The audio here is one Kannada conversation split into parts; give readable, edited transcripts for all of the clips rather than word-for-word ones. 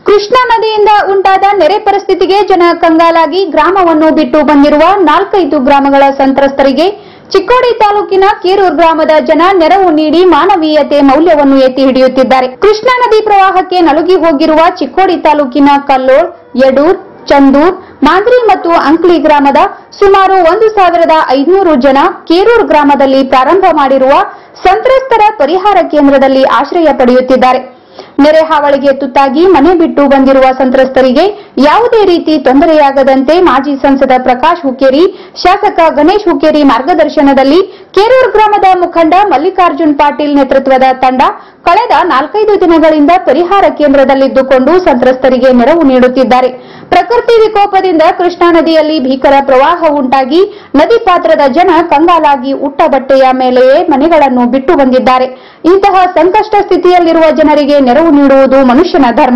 ಕೃಷ್ಣಾ ನದಿಯಿಂದ ಉಂಟಾದ ನೆರೆ ಪರಿಸ್ಥಿತಿಗೆ ಜನ ಕಂಗಾಲಾಗಿ ಗ್ರಾಮವನ್ನು ಬಿಟ್ಟು ಬಂದಿರುವ 4-5 ಗ್ರಾಮಗಳ ಸಂತ್ರಸ್ತರಿಗೆ ಚಿಕ್ಕೋಡಿ ತಾಲೂಕಿನ ಕೇರೂರು ಗ್ರಾಮದ ಜನ ನೆರವು ನೀಡಿ ಮಾನವೀಯತೆ ಮೌಲ್ಯವನ್ನು ಎತ್ತಿ ಹಿಡಿಯುತ್ತಿದ್ದಾರೆ. ಕೃಷ್ಣಾ ನದಿ ಪ್ರವಾಹಕ್ಕೆ ನಲುಗಿ ಹೋಗಿರುವ ಚಿಕ್ಕೋಡಿ ತಾಲೂಕಿನ ಕಲ್ಲೋಳ್, ಯಡೂರ್, ಚಂದೂರ್, ಮಾಂದ್ರಿ ಮತ್ತು ಅಂಕ್ಲಿ ಗ್ರಾಮದ ಸುಮಾರು 1500 ಜನ ಕೇರೂರು ಗ್ರಾಮದಲ್ಲಿ ಪ್ರಾರಂಭ ಮಾಡಿರುವ ಸಂತ್ರಸ್ತರ ಪರಿಹಾರ ಕೇಂದ್ರದಲ್ಲಿ ಆಶ್ರಯ ಪಡೆಯುತ್ತಿದ್ದಾರೆ. ನೆರೆ ಹಾವಳಿಗೆ ತುತ್ತಾಗಿ ಮನೆ ಬಿಟ್ಟು ಬಂದಿರುವ ಸಂತ್ರಸ್ತರಿಗೆ ಯಾವುದೇ ರೀತಿ ತೊಂದರೆಯಾಗದಂತೆ ಮಾಜಿ ಸಂಸದ ಪ್ರಕಾಶ್ ಹುಕ್ಕೇರಿ, ಶಾಸಕ ಗಣೇಶ್ ಹುಕ್ಕೇರಿ ಮಾರ್ಗದರ್ಶನದಲ್ಲಿ ಕೇರೂರು ಗ್ರಾಮದ ಮುಖಂಡ ಮಲ್ಲಿಕಾರ್ಜುನ್ ಪಾಟೀಲ್ ನೇತೃತ್ವದ ತಂಡ ಕಳೆದ 4-5 ದಿನಗಳಿಂದ ಪರಿಹಾರ ಕೇಂದ್ರದಲ್ಲಿದ್ದುಕೊಂಡು ಸಂತ್ರಸ್ತರಿಗೆ ನೆರವು ನೀಡುತ್ತಿದ್ದಾರೆ. ಪ್ರಕೃತಿ ವಿಕೋಪದಿಂದ ಕೃಷ್ಣಾ ನದಿಯಲ್ಲಿ ಭೀಕರ ಪ್ರವಾಹ ಉಂಟಾಗಿ ನದಿ ಪಾತ್ರದ ಜನ ಕಂಗಾಲಾಗಿ ಉಟ್ಟ ಬಟ್ಟೆಯ ಮೇಲೆಯೇ ಮನೆಗಳನ್ನು ಬಿಟ್ಟು ಬಂದಿದ್ದಾರೆ. ಇಂತಹ ಸಂಕಷ್ಟ ಸ್ಥಿತಿಯಲ್ಲಿರುವ ಜನರಿಗೆ ನೆರವು ನೀಡುವುದು ಮನುಷ್ಯನ ಧರ್ಮ.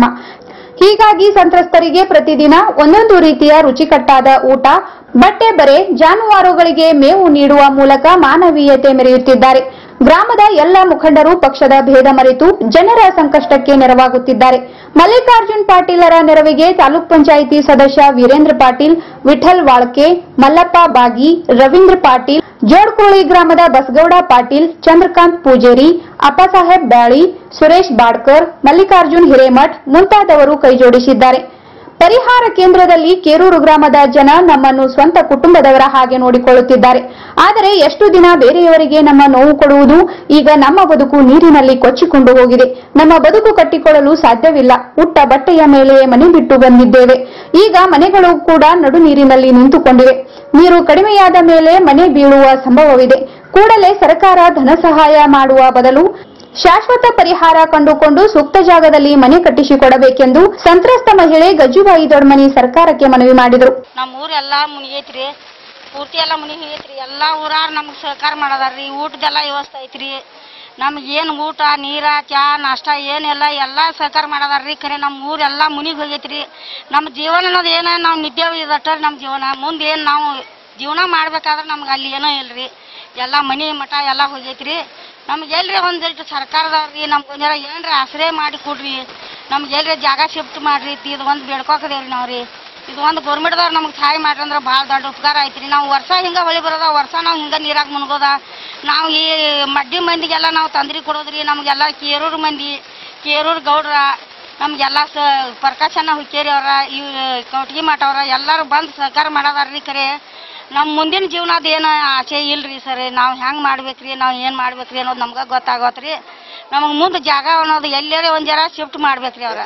ಹೀಗಾಗಿ ಸಂತ್ರಸ್ತರಿಗೆ ಪ್ರತಿದಿನ ಒಂದೊಂದು ರೀತಿಯ ರುಚಿಕಟ್ಟಾದ ಊಟ, ಬಟ್ಟೆ ಬರೆ, ಜಾನುವಾರುಗಳಿಗೆ ಮೇವು ನೀಡುವ ಮೂಲಕ ಮಾನವೀಯತೆ ಮೆರೆಯುತ್ತಿದ್ದಾರೆ. ಗ್ರಾಮದ ಎಲ್ಲ ಮುಖಂಡರು ಪಕ್ಷದ ಭೇದ ಮರೆತು ಜನರ ಸಂಕಷ್ಟಕ್ಕೆ ನೆರವಾಗುತ್ತಿದ್ದಾರೆ. ಮಲ್ಲಿಕಾರ್ಜುನ್ ಪಾಟೀಲರ ನೆರವಿಗೆ ತಾಲೂಕ್ ಪಂಚಾಯಿತಿ ಸದಸ್ಯ ವೀರೇಂದ್ರ ಪಾಟೀಲ್, ವಿಠಲ್ ವಾಳ್ಕೆ, ಮಲ್ಲಪ್ಪ ಬಾಗಿ, ರವೀಂದ್ರ ಪಾಟೀಲ್, ಜೋಡ್ಕುಳಿ ಗ್ರಾಮದ ಬಸಗೌಡ ಪಾಟೀಲ್, ಚಂದ್ರಕಾಂತ್ ಪೂಜೇರಿ, ಅಪ್ಪಸಾಹೇಬ್ ಬ್ಯಾಳಿ, ಸುರೇಶ್ ಬಾಡ್ಕರ್, ಮಲ್ಲಿಕಾರ್ಜುನ್ ಹಿರೇಮಠ್ ಮುಂತಾದವರು ಕೈಜೋಡಿಸಿದ್ದಾರೆ. ಪರಿಹಾರ ಕೇಂದ್ರದಲ್ಲಿ ಕೇರೂರು ಗ್ರಾಮದ ಜನ ನಮ್ಮನ್ನು ಸ್ವಂತ ಕುಟುಂಬದವರ ಹಾಗೆ ನೋಡಿಕೊಳ್ಳುತ್ತಿದ್ದಾರೆ. ಆದರೆ ಎಷ್ಟು ದಿನ ಬೇರೆಯವರಿಗೆ ನಮ್ಮ ನೋವು ಕೊಡುವುದು? ಈಗ ನಮ್ಮ ಬದುಕು ನೀರಿನಲ್ಲಿ ಕೊಚ್ಚಿಕೊಂಡು ಹೋಗಿದೆ. ನಮ್ಮ ಬದುಕು ಕಟ್ಟಿಕೊಳ್ಳಲು ಸಾಧ್ಯವಿಲ್ಲ. ಉಟ್ಟ ಬಟ್ಟೆಯ ಮೇಲೆಯೇ ಮನೆ ಬಿಟ್ಟು ಬಂದಿದ್ದೇವೆ. ಈಗ ಮನೆಗಳು ಕೂಡ ನಡು ನೀರಿನಲ್ಲಿ ನಿಂತುಕೊಂಡಿವೆ. ನೀರು ಕಡಿಮೆಯಾದ ಮೇಲೆ ಮನೆ ಬೀಳುವ ಸಂಭವವಿದೆ. ಕೂಡಲೇ ಸರ್ಕಾರ ಧನ ಸಹಾಯ ಮಾಡುವ ಬದಲು ಶಾಶ್ವತ ಪರಿಹಾರ ಕಂಡುಕೊಂಡು ಸೂಕ್ತ ಜಾಗದಲ್ಲಿ ಮನೆ ಕಟ್ಟಿಸಿಕೊಡಬೇಕೆಂದು ಸಂತ್ರಸ್ತ ಮಹಿಳೆ ಗಜುಬಾಯಿ ದೊಡ್ಮನಿ ಸರ್ಕಾರಕ್ಕೆ ಮನವಿ ಮಾಡಿದರು. ನಮ್ಮ ಊರೆಲ್ಲ ಮುನಿಗೈತ್ರಿ, ಪೂರ್ತಿ ಎಲ್ಲ ಮುನಿಗೈತ್ರಿ. ಎಲ್ಲ ಊರಾರು ನಮ್ಗೆ ಸಹಕಾರ ಮಾಡೋದಾರ್ರಿ. ಊಟದೆಲ್ಲ ವ್ಯವಸ್ಥೆ ಐತ್ರಿ. ನಮ್ಗೇನು ಊಟ, ನೀರ, ಚಾ, ನಾಷ್ಟ ಏನೆಲ್ಲ ಎಲ್ಲ ಸಹಕಾರ ಮಾಡೋದಾರ್ರಿ. ಖರೆ ನಮ್ಮ ಊರೆಲ್ಲ ಮುನಿಗೆ ಹೋಗೈತ್ರಿ. ನಮ್ಮ ಜೀವನ ಅನ್ನೋದು ಏನೋ ನಾವು ನಿದ್ದೇವೆ ಇದಟ್ಟ ನಮ್ಮ ಜೀವನ. ಮುಂದೆ ಏನು ನಾವು ಜೀವನ ಮಾಡ್ಬೇಕಾದ್ರೆ ನಮ್ಗೆ ಅಲ್ಲಿ ಏನೋ ಇಲ್ರಿ. ಎಲ್ಲ ಮನೆ ಮಠ ಎಲ್ಲ ಹೋಗೈತ್ರಿ. ನಮ್ಗೆ ಎಲ್ರಿ ಒಂದಿಟ್ಟು ಸರ್ಕಾರದವ್ರಿ ನಮ್ಗೆ ಒಂದರ ಏನ್ರಿ ಆಶ್ರಯ ಮಾಡಿ ಕೊಡ್ರಿ. ನಮ್ಗೆ ಎಲ್ರಿ ಜಾಗ ಶಿಫ್ಟ್ ಮಾಡ್ರಿ. ಇದು ಒಂದು ಬೇಡ್ಕೋಕದೇವ್ರಿ ನಾವು ರೀ. ಇದು ಒಂದು ಗೌರ್ಮೆಂಟ್ದವ್ರು ನಮ್ಗೆ ಸಹಾಯ ಮಾಡ್ರಿ ಅಂದ್ರೆ ಭಾಳ ದೊಡ್ಡ ಉಪಕಾರ ಐತ್ರಿ. ನಾವು ವರ್ಷ ಹಿಂಗೆ ಹೊಳಿ ಬರೋದ, ವರ್ಷ ನಾವು ಹಿಂಗೆ ನೀರಾಗ ಮುನ್ಗೋದ. ನಾವು ಈ ಮಡ್ಡಿ ಮಂದಿಗೆಲ್ಲ ನಾವು ತೊಂದ್ರೆ ಕೊಡೋದ್ರಿ. ನಮಗೆಲ್ಲ ಕೇರೂರು ಮಂದಿ, ಕೇರೂರು ಗೌಡ್ರ, ನಮಗೆಲ್ಲ ಪ್ರಕಾಶನ ಹುಕ್ಕೇರಿ ಅವರ, ಈ ಕೌಟ್ಗಿ ಮಠ ಅವರ ಎಲ್ಲರೂ ಬಂದು ಸಹಕಾರ ಮಾಡೋದಾರ್ರಿ. ಖರೆ ನಮ್ಮ ಮುಂದಿನ ಜೀವನದ ಏನು ಆಸೆ ಇಲ್ರಿ ಸರ್. ನಾವು ಹೆಂಗೆ ಮಾಡ್ಬೇಕ್ರಿ, ನಾವು ಏನು ಮಾಡ್ಬೇಕ್ರಿ ಅನ್ನೋದು ನಮ್ಗೆ ಗೊತ್ತಾಗತ್ರಿ. ನಮಗೆ ಮುಂದೆ ಜಾಗ ಅನ್ನೋದು ಎಲ್ಲರೇ ಒಂದು ಜರ ಶಿಫ್ಟ್ ಮಾಡ್ಬೇಕ್ರಿ ಅವ್ರ.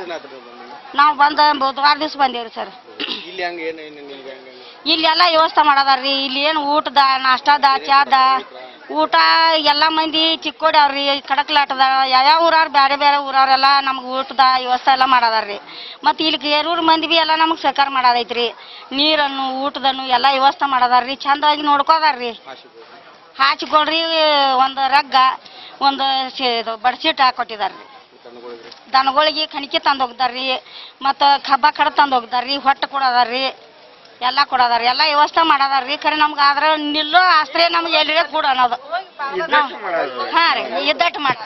ನಾವು ಬಂದು ಬುಧವಾರ ದಿವಸ ಬಂದೇವ್ರಿ ಸರ್. ಇಲ್ಲೆಲ್ಲ ವ್ಯವಸ್ಥೆ ಮಾಡೋದಾರ್ರಿ. ಇಲ್ಲಿ ಏನು ಊಟದ, ನಾಷ್ಟದ, ಚಾದ, ಊಟ ಎಲ್ಲ ಮಂದಿ ಚಿಕ್ಕೋಡಿ ಅವ್ರಿ, ಕಡಕ್ಲಾಟದ ಯಾವ ಊರವ್ರು ಬೇರೆ ಬೇರೆ ಊರವ್ರೆಲ್ಲ ನಮ್ಗೆ ಊಟದ ವ್ಯವಸ್ಥೆ ಎಲ್ಲ ಮಾಡೋದಾರ್ರಿ. ಮತ್ತು ಇಲ್ಲಿ ಕೇರೂರು ಮಂದಿ ಭೀ ಎಲ್ಲ ನಮ್ಗೆ ಸಹಕಾರ ಮಾಡೋದೈತ್ರಿ. ನೀರನ್ನು, ಊಟದನ್ನು ಎಲ್ಲ ವ್ಯವಸ್ಥೆ ಮಾಡೋದಾರ್ರಿ. ಚಂದಾಗಿ ನೋಡ್ಕೋದಾರ್ರಿ. ಹಾಚಿಕೊಡ್ರಿ. ಒಂದು ರಗ್ಗ, ಒಂದು ಬಡ್ಶೀಟ್ ಹಾಕೊಟ್ಟಿದಾರ್ರಿ. ದನಗಳಿಗೆ ಕಣಿಕೆ ತಂದು ಹೋಗ್ದಾರ್ರಿ. ಮತ್ತು ಕಬ್ಬ ಕಡ ತಂದು ಹೋಗ್ದಾರ್ರಿ. ಹೊಟ್ಟೆ ಕೊಡೋದಾರ್ರಿ. ಎಲ್ಲ ಕೊಡೋದಾರ್ರಿ. ಎಲ್ಲ ವ್ಯವಸ್ಥೆ ಮಾಡೋದಾರ್ರಿ. ಖರೆ ನಮ್ಗೆ ಆದ್ರೆ ನಿಲ್ಲೋ ಆಶ್ರಯ ನಮ್ಗೆ ಎಲ್ರಿ ಕೂಡ ಅನ್ನೋದು. ಹಾಂ ರೀ, ಇದ್ದಟ್ಟು ಮಾಡ್ರಿ.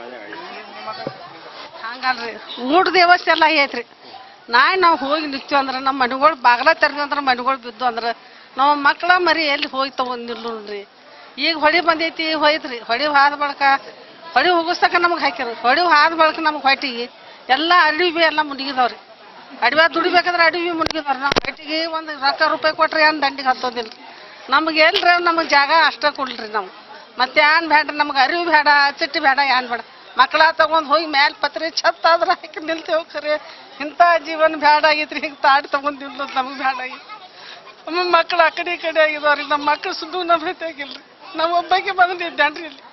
ಹಂಗಲ್ರಿ, ಊಟದ ವ್ಯವಸ್ಥೆ ಎಲ್ಲ ಐತ್ರಿ. ನಾವು ಹೋಗಿ ನಿಂತೀವಿ ಅಂದ್ರೆ ನಮ್ಮ ಮನೆಗಳು ಬಾಗಲ ತೆರೆದು ಅಂದ್ರೆ ಮನೆಗಳು ಬಿದ್ದು ಅಂದ್ರೆ ನಮ್ಮ ಮಕ್ಕಳ ಮರಿ ಎಲ್ಲಿ ಹೋಗಿ ತಗೊಂಡು ನಿಲ್ಲೋಣ್ರಿ. ಈಗ ಹೊಳಿ ಬಂದೈತಿ, ಹೋಯ್ತ್ರಿ. ಹೊಳಿ ಹಾದ ಬಳಕ ಹೊಳಿ ಹೋಗಿಸ್ತಕ ನಮಗೆ ಹಾಕ್ಯಾರ. ಹೊಳಿ ಹಾದ ಬಳಕ ನಮ್ಗೆ ಹೊಟ್ಟಿಗೆ ಎಲ್ಲ ಅಡವಿ ಎಲ್ಲ ಮುನ್ಗಿದವ್ರಿ. ಅಡವಿ ದುಡಿಬೇಕಾದ್ರೆ ಅಡವಿ ಮುನ್ಗಿದವ್ರಿ. ನಾವು ಹೊಟ್ಟಿಗೆ ಒಂದು ರೂಪಾಯಿ ಕೊಟ್ರೆ ಏನು ದಂಡಿಗೆ ಹತ್ತೋದಿಲ್ಲ. ನಮ್ಗೆ ಎಲ್ರಿ ನಮಗೆ ಜಾಗ ಅಷ್ಟೇ ಕೊಡ್ರಿ. ನಾವು ಮತ್ತೆ ಏನ್ ಬೇಡ್ರಿ, ನಮ್ಗೆ ಅರಿವಿ ಬೇಡ, ಚಿಟ್ಟಿ ಬೇಡ, ಏನ್ ಬೇಡ. ಮಕ್ಕಳ ತಗೊಂಡು ಹೋಗಿ ಮ್ಯಾಲೆ ಪತ್ರಿ ಛತ್ ಆದ್ರೆ ಹಾಕಿ ನಿಲ್ತೇವೆ. ಖರೆ ಇಂಥ ಜೀವನ ಬೇಡ ಆಗೈತ್ರಿ. ಹಿಂಗೆ ತಾಡಿ ತಗೊಂಡು ನಿಲ್ಲೋದು ನಮ್ಗೆ ಬೇಡ ಆಗಿತ್ತು. ನಮ್ಮ ಮಕ್ಕಳು ಆ ಕಡೆ ಈ ಕಡೆ ಆಗಿದವ್ರಿ. ನಮ್ಮ ಮಕ್ಕಳು ಸುದ್ದು ನಮ್ಮ ಆಗಿಲ್ರಿ. ನಾವು ಒಬ್ಬಕ್ಕೆ ಬಂದಿದ್ದೇನ್ರಿ. ಇಲ್ಲಿ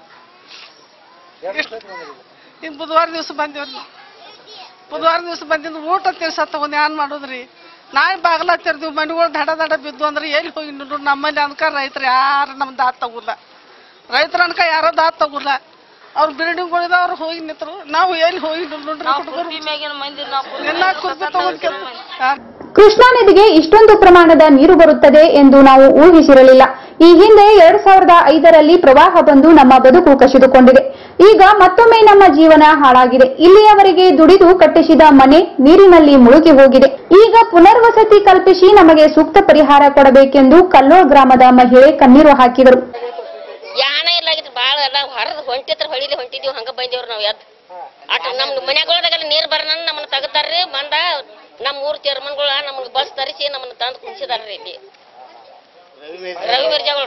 ಈಗ ಬುಧವಾರ ದಿವಸ ಬಂದೇವ್ರಿ. ಬುಧವಾರ ದಿವಸ ಬಂದಿದ್ದು ಊಟ ತಿರ್ಸ ತಗೊಂಡು ಏನ್ ಮಾಡೋದ್ರಿ. ನಾಳೆ ಬಾಗಲ ತೆರೆದಿವಿ, ಮನೆಗಳು ದಡ ಬಿದ್ದು ಅಂದ್ರೆ ಎಲ್ಲಿ ಹೋಗಿ ನೋಡ್ರಿ. ನಮ್ಮಲ್ಲಿ ಅನ್ಕ ರೈತರು ಯಾರು ನಮ್ಮ ದಾತ್ ತಗೋಲ್ಲ. ರೈತರ ಅನ್ಕ ಯಾರೋ ದಾತ್ ತಗೋಲ್ಲ. ಅವ್ರು ಬಿಲ್ಡಿಂಗ್ಗಳಿದ ಅವ್ರು ಹೋಗಿ ನಿಂತರು. ನಾವು ಎಲ್ಲಿ ಹೋಗಿ ನೋಡ್ರಿ. ಎಲ್ಲ ಕುರ್ಚಿ ತಗೊಂಡ್ ಕೃಷ್ಣಾ ನದಿಗೆ ಇಷ್ಟೊಂದು ಪ್ರಮಾಣದ ನೀರು ಬರುತ್ತದೆ ಎಂದು ನಾವು ಊಹಿಸಿರಲಿಲ್ಲ. ಈ ಹಿಂದೆ 2005ರಲ್ಲಿ ಪ್ರವಾಹ ಬಂದು ನಮ್ಮ ಬದುಕು ಕಸಿದುಕೊಂಡಿದೆ. ಈಗ ಮತ್ತೊಮ್ಮೆ ನಮ್ಮ ಜೀವನ ಹಾಳಾಗಿದೆ. ಇಲ್ಲಿಯವರೆಗೆ ದುಡಿದು ಕಟ್ಟಿಸಿದ ಮನೆ ನೀರಿನಲ್ಲಿ ಮುಳುಗಿ ಹೋಗಿದೆ. ಈಗ ಪುನರ್ವಸತಿ ಕಲ್ಪಿಸಿ ನಮಗೆ ಸೂಕ್ತ ಪರಿಹಾರ ಕೊಡಬೇಕೆಂದು ಕಲ್ಲೋಳ್ ಗ್ರಾಮದ ಮಹಿಳೆ ಕಣ್ಣೀರು ಹಾಕಿದರು. ಯಾನ ಇಲ್ಲ ಬಾಳ ಎಲ್ಲ ಹೊರದ್ ಹೊಂಟಿತ್ರ ಹೊಳಿಲಿ ಹೊಂಟಿದೀವಿ ಹಂಗ ಬಂದೇವ್ರಿ ನಾವ್ ಎದ್ದು ಅಟ್ ನಮ್ ಮನ್ಯಾಗೊಳದಾಗೆಲ್ಲ ನೀರ್ ಬರನ ನಮ್ಮನ್ನ ತೆಗತಾರ್ರಿ ಬಂದ ನಮ್ ಊರ್ ಚೇರ್ಮನ್ಗಳ ನಮ್ಗೆ ಬಸ್ ತರಿಸಿ ನಮ್ಮನ್ನ ತಂದು ಕುಂಸಿದಾರ್ರಿ ಇಲ್ಲಿ ರವಿ ಮಿರ್ಜಾಗಳು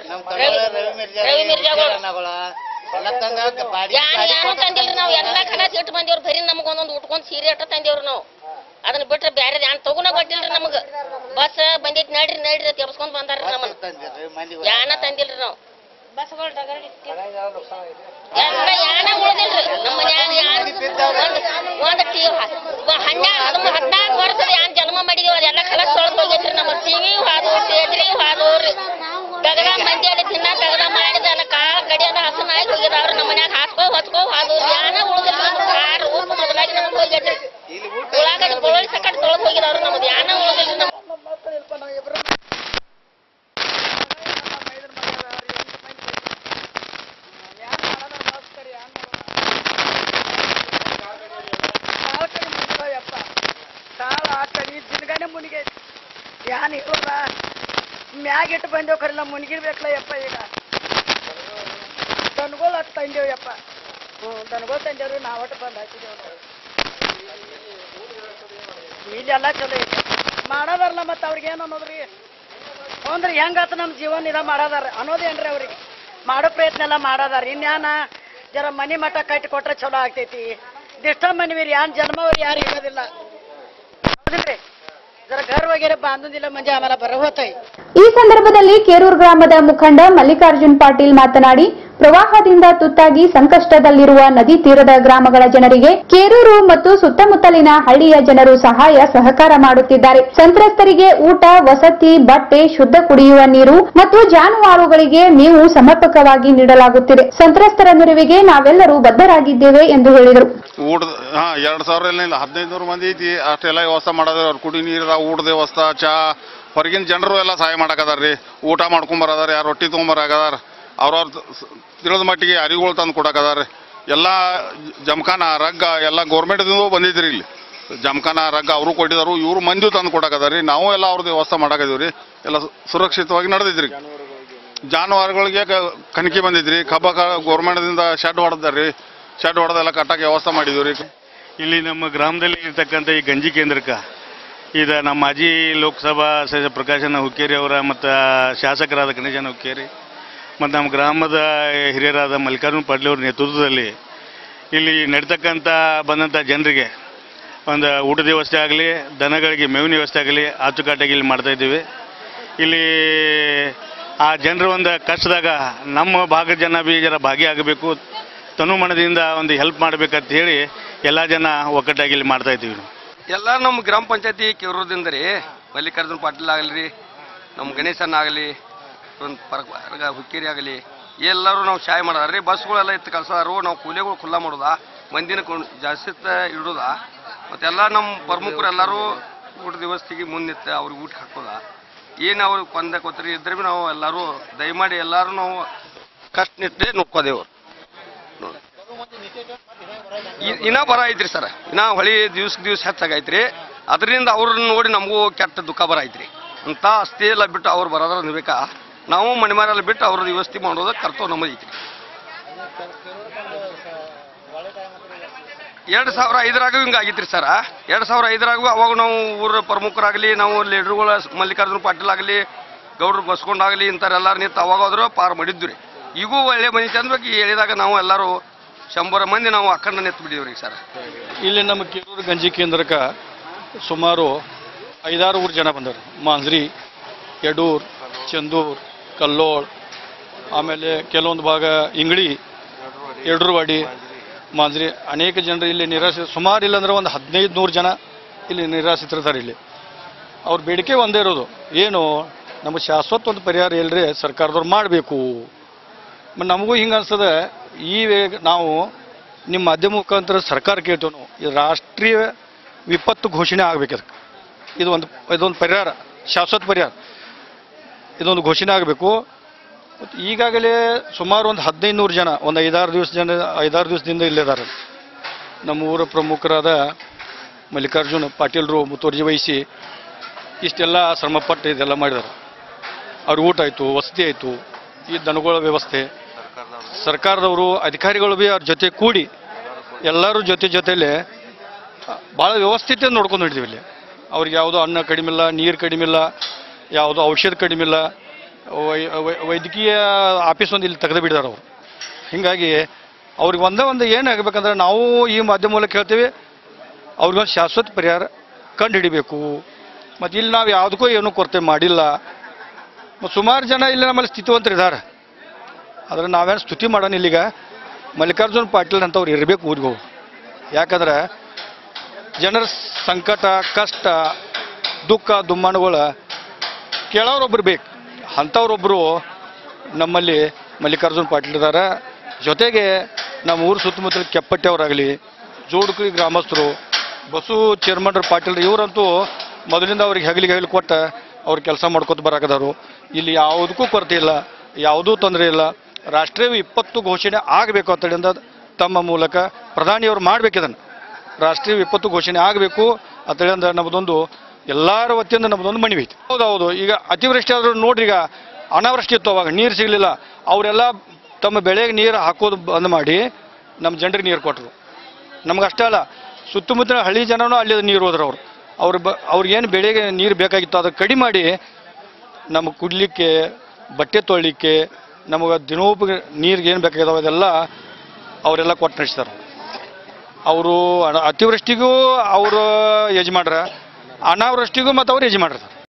ಯಾನು ತಂದಿಲ್ರಿ ನಾವ್ ಎಲ್ಲಾ ಕಲಾಸ್ ಇಟ್ಟು ಬಂದೇವ್ರಿ ಬರೀ ನಮಗ ಒಂದೊಂದು ಉಟ್ಕೊಂಡ್ ಸೀರೆ ಅಟ್ಟ ತಂದೇವ್ರಿ ನಾವು ಅದನ್ನ ಬಿಟ್ರೆ ಬ್ಯಾರೆ ಯಾನ್ ತಗುನ ಕೊಟ್ಟಿಲ್ರಿ ನಮಗ ಬಸ್ ಬಂದೈತಿ ನಡ್ರಿ ನಡ್ರಿ ತೆಬ್ಸ್ಕೊಂಡ್ ಬಂದಾರ್ರಿ ನಮ್ಮನ್ನ ಯಾನ ತಂದಿಲ್ರಿ ನಾವು ಎಲ್ಲ ಯಾನ ಉಳ್ದಿಲ್ರಿ ನಮ್ಮ ಒಂದ್ 14 ವರ್ಷದ ಯಾನ್ ಜನ್ಮ ಮಾಡಿದೀವಿ ಅದೆಲ್ಲ ಕಲಸ್ ತೊಳ್ದು ಹೋಗೈತ್ರಿ ನಮ್ಮ ಟಿವಿ ಹಾದು ಸೇದ್ರಿ ಹಾದವ್ರಿ ತಗದ ಮಂದಿ ಅಲ್ಲಿ ತಿನ್ನ ತಗದ ಮಾಡಿದ ಕಾಳ ಕಡಿಯದ ಹಸನ ಆಗಿ ಹೋಗಿದಾವ್ರ ನಮ್ಮ ಮನ್ಯಾಗ ಹಾಸ್ಕೊ ಹಾದವ್ರಿ ಯಾನ ಉಳ್ದಿಲ್ರಿ ನಮ್ಗೆ ಕಾರ್ ಉಪ್ಪು ಮೊದಲಾಗಿ ನಮ್ಗೆ ಹೋಗೈತ್ರಿ ಉಳ್ಳಾಗಡ್ಡಿ ಬೆಳ್ಳುಳ್ಳಿ ಸಕಟ್ ತೊಳ್ದು ಹೋಗಿದಾವ್ರಿ ನಮ್ದು ಯಾನ ಉಳ್ದಿಲ್ರಿ ನಮ್ಮ ಮುನಿಗೆ ಯಾನ್ ಇವ್ರ ಮ್ಯಾಗಿಟ್ಟು ಬಂದೇವ್ ಕರಿಲ್ಲ ಮುನಿಗಿರ್ಬೇಕಲ್ಲ ಯಪ್ಪ ಈಗ ದನಗಳು ಅಷ್ಟು ತಂದೇವ್ ಯಪ್ಪ ದನಗಳು ತಂದೇವ್ರಿ ನಾವಟ್ಟು ಬಂದು ಹಾಕಿದೇವ್ ಇಲ್ಲೆಲ್ಲ ಚಲೋ ಐತೆ ಮಾಡೋದಾರಲ್ಲ ಮತ್ತೆ ಅವ್ರಿಗೆ ಏನು ಅನ್ನೋದ್ರಿ ಅಂದ್ರೆ ಹೆಂಗಾತ ನಮ್ಮ ಜೀವನ ಇದ ಮಾಡೋದಾರ ಅನ್ನೋದೇನ್ರಿ ಅವ್ರಿಗೆ ಮಾಡೋ ಪ್ರಯತ್ನ ಎಲ್ಲ ಮಾಡೋದಾರ ಇನ್ಯಾನ ಜರ ಮನಿ ಮಠ ಕಟ್ಟಿ ಕೊಟ್ರೆ ಚಲೋ ಆಗ್ತೈತಿ ದಿಷ್ಟ ಮನಿವೀರಿ ಯಾನ್ ಜನ್ಮವ್ರು ಯಾರು ಇರೋದಿಲ್ಲ ಹೌದಿಲ್ರಿ ಜರ ಘರ್ ವಗೇರೆ ಬಾಂಧುದಿಲ್ಲ ಮಂಜೆ ಆಮೇಲೆ ಬರ ಹೋತಾಯಿ. ಈ ಸಂದರ್ಭದಲ್ಲಿ ಕೇರೂರ್ ಗ್ರಾಮದ ಮುಖಂಡ ಮಲ್ಲಿಕಾರ್ಜುನ್ ಪಾಟೀಲ್ ಮಾತನಾಡಿ ಪ್ರವಾಹದಿಂದ ತುತ್ತಾಗಿ ಸಂಕಷ್ಟದಲ್ಲಿರುವ ನದಿ ತೀರದ ಗ್ರಾಮಗಳ ಜನರಿಗೆ ಕೇರೂರು ಮತ್ತು ಸುತ್ತಮುತ್ತಲಿನ ಹಳ್ಳಿಯ ಜನರು ಸಹಾಯ ಸಹಕಾರ ಮಾಡುತ್ತಿದ್ದಾರೆ. ಸಂತ್ರಸ್ತರಿಗೆ ಊಟ, ವಸತಿ, ಬಟ್ಟೆ, ಶುದ್ಧ ಕುಡಿಯುವ ನೀರು ಮತ್ತು ಜಾನುವಾರುಗಳಿಗೆ ಮೇವು ಸಮರ್ಪಕವಾಗಿ ನೀಡಲಾಗುತ್ತಿದೆ. ಸಂತ್ರಸ್ತರ ನೆರವಿಗೆ ನಾವೆಲ್ಲರೂ ಬದ್ಧರಾಗಿದ್ದೇವೆ ಎಂದು ಹೇಳಿದರು. 2000 ಮಂದಿ ಐತಿ ಅಷ್ಟೆಲ್ಲ ವ್ಯವಸ್ಥೆ ಮಾಡೋದ್ರ ಕುಡಿ ನೀರ ಊಟ ವ್ಯವಸ್ಥೆ ಚಾ ಹೊರಗಿನ ಜನರು ಎಲ್ಲ ಸಹಾಯ ಮಾಡಕದಾರ್ರಿ ಊಟ ಮಾಡ್ಕೊಂಬರದಾರ ಯಾರು ರೊಟ್ಟಿ ತೊಗೊಂಬರಾಕದಾರ ಅವ್ರವ್ರ ತಿಳಿದ ಮಟ್ಟಿಗೆ ಅರಿಗಳು ತಂದು ಕೊಡಕದಾರ ಎಲ್ಲ ಜಮಖಾನ ರಗ್ಗ ಎಲ್ಲ ಗೌರ್ಮೆಂಟ್ದಿಂದ ಬಂದಿದ್ರಿ ಇಲ್ಲಿ ಜಮಖಾನ ರಗ್ಗ ಅವರು ಕೊಟ್ಟಿದಾರು ಇವ್ರು ಮಂದಿ ತಂದು ಕೊಡಕದಾರ್ರಿ ನಾವು ಎಲ್ಲ ಅವ್ರದ್ದು ವ್ಯವಸ್ಥೆ ಮಾಡಕದೀವ್ರಿ ಎಲ್ಲ ಸುರಕ್ಷಿತವಾಗಿ ನಡೆದಿದ್ರಿ ಜಾನುವಾರುಗಳಿಗೆ ಕಣಕಿ ಬಂದಿದ್ರಿ ಕಬ್ಬ ಗೌರ್ಮೆಂಟ್ದಿಂದ ಶೆಡ್ ಹೊಡೆದಾರ್ರಿ ಶೆಡ್ ಹೊಡೆದೆಲ್ಲ ಕಟ್ಟಕ್ಕೆ ವ್ಯವಸ್ಥೆ ಮಾಡಿದ್ವಿ ರೀ. ಇಲ್ಲಿ ನಮ್ಮ ಗ್ರಾಮದಲ್ಲಿ ಇರ್ತಕ್ಕಂಥ ಈ ಗಂಜಿ ಕೇಂದ್ರಕ್ಕೆ ಇದು ನಮ್ಮ ಮಾಜಿ ಲೋಕಸಭಾ ಸದಸ್ಯ ಪ್ರಕಾಶನ ಹುಕ್ಕೇರಿ ಅವರ ಮತ್ತು ಶಾಸಕರಾದ ಗಣೇಶನ ಹುಕ್ಕೇರಿ ಮತ್ತು ನಮ್ಮ ಗ್ರಾಮದ ಹಿರಿಯರಾದ ಮಲ್ಲಿಕಾರ್ಜುನ್ ಪಾಟೀಲ್ ಅವರ ನೇತೃತ್ವದಲ್ಲಿ ಇಲ್ಲಿ ನಡೀತಕ್ಕಂಥ ಬಂದಂಥ ಜನರಿಗೆ ಒಂದು ಊಟದ ವ್ಯವಸ್ಥೆ ಆಗಲಿ ದನಗಳಿಗೆ ಮೇವಿನ ವ್ಯವಸ್ಥೆ ಆಗಲಿ ಅಚ್ಚುಕಟ್ಟಾಗಿ ಇಲ್ಲಿ ಮಾಡ್ತಾಯಿದ್ದೀವಿ. ಇಲ್ಲಿ ಆ ಜನರು ಒಂದು ಕಷ್ಟದಾಗ ನಮ್ಮ ಭಾಗದ ಜನ ಬಿ ಜರ ಭಾಗಿಯಾಗಬೇಕು ತನು ಮನದಿಂದ ಒಂದು ಹೆಲ್ಪ್ ಮಾಡಬೇಕಂತ ಹೇಳಿ ಎಲ್ಲ ಜನ ಒಕ್ಕಟ್ಟಾಗಿ ಇಲ್ಲಿ ಮಾಡ್ತಾ ಇದ್ದೀವಿ. ಎಲ್ಲ ನಮ್ಮ ಗ್ರಾಮ ಪಂಚಾಯತಿ ಕೇರೂರದಿಂದ ರೀ ಮಲ್ಲಿಕಾರ್ಜುನ್ ಪಾಟೀಲ್ ಆಗಲಿ ನಮ್ಮ ಗಣೇಶನ ಆಗಲಿ ಒಂದು ಹುಕ್ಕೇರಿ ಆಗಲಿ ಎಲ್ಲರೂ ನಾವು ಸಹಾಯ ಮಾಡೋದ್ರಿ. ಬಸ್ಗಳೆಲ್ಲ ಇತ್ತು ಕಳ್ಸೋದಾರು ನಾವು ಕೂಲಿಗಳು ಖುಲ್ಲಾ ಮಾಡೋದ ಮಂದಿನ ಜಾಸ್ತಿ ಇಡೋದ ಮತ್ತೆಲ್ಲ ನಮ್ಮ ಪ್ರಮುಖರು ಎಲ್ಲರೂ ಊಟದ ವ್ಯವಸ್ಥೆಗೆ ಮುಂದಿತ್ತು ಅವ್ರಿಗೆ ಊಟ ಹಾಕೋದ ಏನು ಅವ್ರಿಗೆ ಕೊಂದ ಕೊತ್ತರಿ ಇದ್ರೆ ಭೀ ನಾವು ಎಲ್ಲರೂ ದಯಮಾಡಿ ಎಲ್ಲರೂ ನಾವು ಕಷ್ಟ ನಿಟ್ಟೆ ನೋಡ್ಕೋದೇವ್ರು. ಇನ್ನ ಬರ ಐತ್ರಿ ಸರ್ ಇನ್ನ ಹೊಳಿ ದಿವ್ಸ ಹೆಚ್ಚಾಗೈತ್ರಿ ಅದರಿಂದ ಅವ್ರನ್ನ ನೋಡಿ ನಮಗೂ ಕೆಟ್ಟ ದುಃಖ ಬರ ಐತ್ರಿ ಅಂತ ಅಷ್ಟೇ ಎಲ್ಲ ಬಿಟ್ಟು ಅವ್ರು ಬರೋದ್ರ ನಿಬೇಕಾ ನಾವು ಮಣಿಮಾರೆಲ್ಲ ಬಿಟ್ಟು ಅವ್ರದ್ದು ವ್ಯವಸ್ಥೆ ಮಾಡೋದ ಕರ್ತವ್ಯ ನಮ್ಮದು ಐತ್ರಿ. 2005ರಾಗೂ ಹಿಂಗೆ ಆಗಿತ್ರಿ ಸರ್ 2005ರಾಗೂ ಅವಾಗ ನಾವು ಊರ ಪ್ರಮುಖರಾಗಲಿ ನಾವು ಲೀಡರ್ಗಳ ಮಲ್ಲಿಕಾರ್ಜುನ್ ಪಾಟೀಲ್ ಆಗಲಿ ಗೌಡ್ರು ಬಸ್ಕೊಂಡಾಗಲಿ ಇಂಥವ್ರೆಲ್ಲರೂ ನಿಂತು ಅವಾಗ ಹೋದ್ರು ಪಾರು ಮಾಡಿದ್ವಿ ರೀ. ಈಗೂ ಒಳ್ಳೆ ಮನೆ ಚಂದ್ಬೇಕು ಹೇಳಿದಾಗ ನಾವು ಎಲ್ಲರೂ 100 ಮಂದಿ ನಾವು ಅಖಂಡ ನೆತ್ತು ಬಿಟ್ಟಿವ್ರಿ ಸರ್. ಇಲ್ಲಿ ನಮ್ಮ ಕೇರೂರು ಗಂಜಿ ಕೇಂದ್ರಕ್ಕೆ ಸುಮಾರು 5-6 ಊರು ಜನ ಬಂದರು. ಮಾಂಜ್ರಿ, ಯಡೂರ್, ಚಂದೂರ್, ಕಲ್ಲೋಳ್, ಆಮೇಲೆ ಕೆಲವೊಂದು ಭಾಗ ಇಂಗಳಿ, ಯಡೂರ್ವಾಡಿ, ಮಾಂಜ್ರಿ ಅನೇಕ ಜನರು ಇಲ್ಲಿ ನಿರಾಶ್ರಿತ ಸುಮಾರು ಇಲ್ಲಾಂದ್ರೆ ಒಂದು 1500 ಜನ ಇಲ್ಲಿ ನಿರಾಶ್ರಿತರಿದ್ದಾರೆ. ಇಲ್ಲಿ ಅವ್ರ ಬೇಡಿಕೆ ಒಂದೇ ಇರೋದು ಏನು ನಮಗೆ ಶಾಶ್ವತ ಒಂದು ಪರಿಹಾರ ಇಲ್ಲರಿ ಸರ್ಕಾರದವ್ರು ಮಾಡಬೇಕು. ನಮಗೂ ಹಿಂಗೆ ಅನ್ಸ್ತದೆ ಈ ನಾವು ನಿಮ್ಮ ಮಾಧ್ಯಮ ಮುಖಾಂತರ ಸರ್ಕಾರ ಕೇಳ್ತೇವೆ ನಾವು ಇದು ರಾಷ್ಟ್ರೀಯ ವಿಪತ್ತು ಘೋಷಣೆ ಆಗಬೇಕು. ಅದಕ್ಕೆ ಇದೊಂದು ಪರಿಹಾರ ಶಾಶ್ವತ ಪರಿಹಾರ ಇದೊಂದು ಘೋಷಣೆ ಆಗಬೇಕು. ಮತ್ತು ಈಗಾಗಲೇ ಸುಮಾರು ಒಂದು 1500 ಜನ ಒಂದು 5-6 ದಿವಸದಿಂದ ಇಲ್ಲಿದ್ದಾರೆ. ನಮ್ಮ ಊರ ಪ್ರಮುಖರಾದ ಮಲ್ಲಿಕಾರ್ಜುನ ಪಾಟೀಲ್ರು ಮುತುವರ್ಜಿ ವಹಿಸಿ ಇಷ್ಟೆಲ್ಲ ಶ್ರಮಪಟ್ಟು ಇದೆಲ್ಲ ಮಾಡಿದ್ದಾರೆ. ಅವ್ರ ಊಟ ಆಯಿತು, ವಸತಿ ಆಯಿತು, ಈ ದನಗಳ ವ್ಯವಸ್ಥೆ, ಸರ್ಕಾರದವರು ಅಧಿಕಾರಿಗಳು ಭೀ ಅವ್ರ ಜೊತೆ ಕೂಡಿ ಎಲ್ಲರೂ ಜೊತೆಯಲ್ಲಿ ಭಾಳ ವ್ಯವಸ್ಥಿತ ನೋಡ್ಕೊಂಡು ಹಿಡಿದೀವಿ ಇಲ್ಲಿ. ಅವ್ರಿಗೆ ಯಾವುದೋ ಅನ್ನ ಕಡಿಮಿಲ್ಲ, ನೀರು ಕಡಿಮಿಲ್ಲ, ಯಾವುದೋ ಔಷಧ ಕಡಿಮಿಲ್ಲ, ವೈದ್ಯಕೀಯ ಆಫೀಸ್ ಒಂದು ಇಲ್ಲಿ ತೆಗೆದು ಬಿಟ್ಟಿದ್ದಾರೆ ಅವರು. ಹೀಗಾಗಿ ಅವ್ರಿಗೆ ಒಂದು ಏನಾಗಬೇಕಂದ್ರೆ ನಾವು ಈ ಮಾಧ್ಯಮ ಮೂಲಕ ಹೇಳ್ತೀವಿ, ಅವ್ರಿಗೊಂದು ಶಾಶ್ವತ ಪರಿಹಾರ ಕಂಡು ಹಿಡಿಬೇಕು. ಮತ್ತು ಇಲ್ಲಿ ನಾವು ಯಾವುದಕ್ಕೂ ಏನೂ ಕೊರತೆ ಮಾಡಿಲ್ಲ. ಮತ್ತು ಸುಮಾರು ಜನ ಇಲ್ಲಿ ನಮ್ಮಲ್ಲಿ ಸ್ಥಿತಿವಂತರಿದ್ದಾರೆ. ಆದರೆ ನಾವೇನು ಸ್ತುತಿ ಮಾಡೋಣ ಇಲ್ಲಿಗ ಮಲ್ಲಿಕಾರ್ಜುನ ಪಾಟೀಲ್ ಅಂತವ್ರು ಇರಬೇಕು ಊರಿಗೆ ಹೋಗಿ. ಯಾಕಂದ್ರೆ ಜನರ ಸಂಕಟ, ಕಷ್ಟ, ದುಃಖ, ದುಮ್ಮಾನಗಳ ಕೇಳೋರೊಬ್ರು ಬೇಕು. ಅಂಥವ್ರೊಬ್ಬರು ನಮ್ಮಲ್ಲಿ ಮಲ್ಲಿಕಾರ್ಜುನ ಪಾಟೀಲ್ ಇದ್ದಾರೆ. ಜೊತೆಗೆ ನಮ್ಮ ಊರು ಸುತ್ತಮುತ್ತಲ ಕೆಪ್ಪಟ್ಟೆಯವರಾಗಲಿ, ಜೋಡುಕಿ ಗ್ರಾಮಸ್ಥರು, ಬಸು ಚೇರ್ಮನ್ರ ಪಾಟೀಲ್ ಇವರಂತೂ ಮೊದಲಿಂದ ಅವ್ರಿಗೆ ಹೆಗಲಿಗೆ ಕೊಟ್ಟು ಅವ್ರು ಕೆಲಸ ಮಾಡ್ಕೊತ ಬರಾಕದಾರು. ಇಲ್ಲಿ ಯಾವುದಕ್ಕೂ ಕೊರತೆ ಇಲ್ಲ, ಯಾವುದೂ ತೊಂದರೆ ಇಲ್ಲ. ರಾಷ್ಟ್ರೀಯ ವಿಪತ್ತು ಘೋಷಣೆ ಆಗಬೇಕು ಅಂತೇಳಿಂದ ತಮ್ಮ ಮೂಲಕ ಪ್ರಧಾನಿಯವರು ಮಾಡಬೇಕಿದನ್ನು ರಾಷ್ಟ್ರೀಯ ವಿಪತ್ತು ಘೋಷಣೆ ಆಗಬೇಕು ಅಂತೇಳಿಂದ ನಮ್ಮದೊಂದು ಎಲ್ಲರ ವತಿಯಿಂದ ನಮ್ಮದೊಂದು ಮನವಿ ಐತಿ. ಹೌದು, ಈಗ ಅತಿವೃಷ್ಟಿ ಆದರೂ ನೋಡ್ರಿ, ಈಗ ಅನಾವೃಷ್ಟಿ ಇತ್ತು, ಅವಾಗ ನೀರು ಸಿಗಲಿಲ್ಲ. ಅವರೆಲ್ಲ ತಮ್ಮ ಬೆಳೆಗೆ ನೀರು ಹಾಕೋದು ಬಂದ್ ಮಾಡಿ ನಮ್ಮ ಜನರಿಗೆ ನೀರು ಕೊಟ್ಟರು. ನಮ್ಗೆ ಅಷ್ಟೇ ಅಲ್ಲ, ಸುತ್ತಮುತ್ತಲ ಹಳ್ಳಿ ಜನನೂ ಅಲ್ಲಿ ನೀರು ಹೋದ್ರು. ಅವ್ರಿಗೇನು ಬೆಳೆಗೆ ನೀರು ಬೇಕಾಗಿತ್ತು ಅದನ್ನು ಕಡಿಮೆ ಮಾಡಿ ನಮಗೆ ಕುಡಲಿಕ್ಕೆ, ಬಟ್ಟೆ ತೊಳಿಲಿಕ್ಕೆ, ನಮಗೆ ದಿನೋಪಯೋಗಿ ನೀರಿಗೆ ಏನು ಬೇಕಾಗಿದ್ದಾವೆ ಅದೆಲ್ಲ ಅವರೆಲ್ಲ ಕೊಟ್ಟು ನಡೆಸ್ತಾರೆ. ಅವರು ಅತಿವೃಷ್ಟಿಗೂ ಅವರು ಯಜಮಾನ್ರ, ಅನಾವೃಷ್ಟಿಗೂ ಮತ್ತು ಅವ್ರು ಯಜಮಾನ್ರ.